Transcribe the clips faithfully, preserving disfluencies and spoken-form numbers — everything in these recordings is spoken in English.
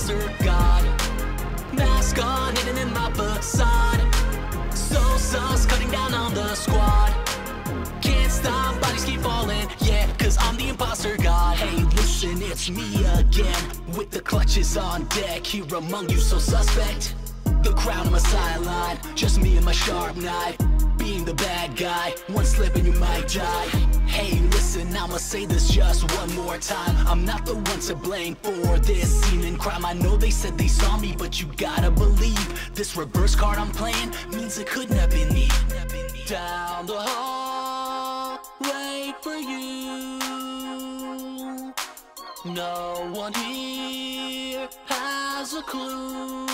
imposter god. Mask on, hidden in my facade. So sus, cutting down on the squad. Can't stop, bodies keep falling, yeah, cause I'm the imposter god. Hey, listen, it's me again, with the clutches on deck. Here among you, so suspect. The crowd on my sideline, just me and my sharp knife. Being the bad guy, one slip and you might die. Hey, listen, I'ma say this just one more time. I'm not the one to blame for this seeming crime. I know they said they saw me, but you gotta believe this reverse card I'm playing means it couldn't have been me. Down the hall, wait for you. No one here has a clue.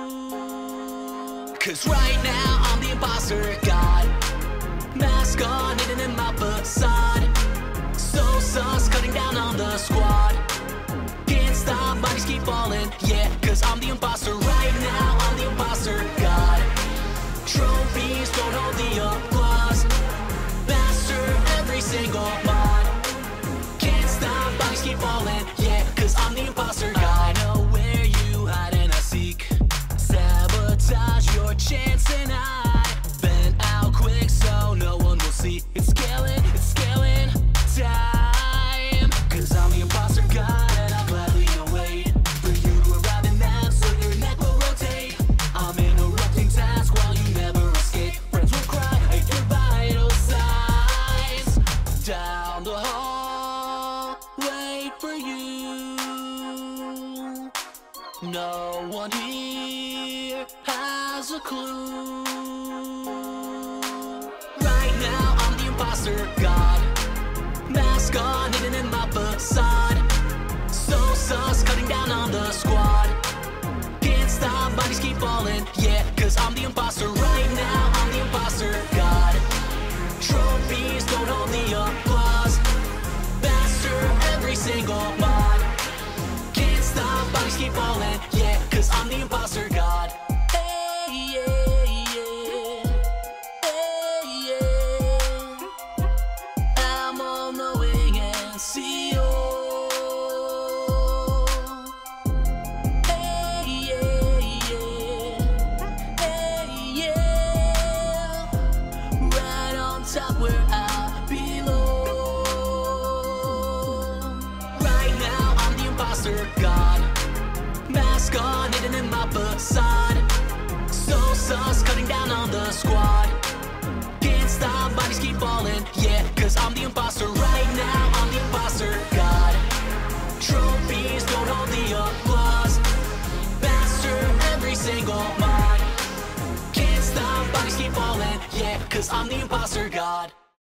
Cause right now I'm the imposter god. Mask on, hidden in my facade. So sus, cutting down on the squad. Can't stop, bodies keep falling, yeah, cause I'm the imposter. Right now I'm the imposter god. Trophies don't hold the applause. Master every single mod. Can't stop, bodies keep falling, yeah, cause I'm the imposter god. I know where you hide and I seek. Sabotage your chance and I bent out quick so no one will see. It's scaling, it's scaling time. Cause I'm the imposter god and I'll gladly await for you to arrive in that so your neck will rotate. I'm interrupting task while you never escape. Friends will cry at your vital signs. Down the hall, wait for you. No one here has a clue. Right now I'm the imposter god. Mask on, hidden in my facade. So sus, cutting down on the squad. Can't stop, bodies keep falling, yeah, cause I'm the imposter. Right now I'm the imposter god. Trophies don't hold the applause. Master every single mod. Can't stop, bodies keep falling, yeah, cause I'm the imposter god. Hey, yeah, yeah. Hey, yeah. I'm all knowing and see all. Hey, yeah, yeah. Hey, yeah. Right on top where I belong. Right now I'm the imposter god. Mask on, hidden in my facade. So sus, cutting down on the squad. Can't stop, bodies keep falling, yeah, cause I'm the imposter. Right now I'm the imposter god. Trophies don't hold the applause. Master every single mod. Can't stop, bodies keep falling, yeah, cause I'm the imposter god.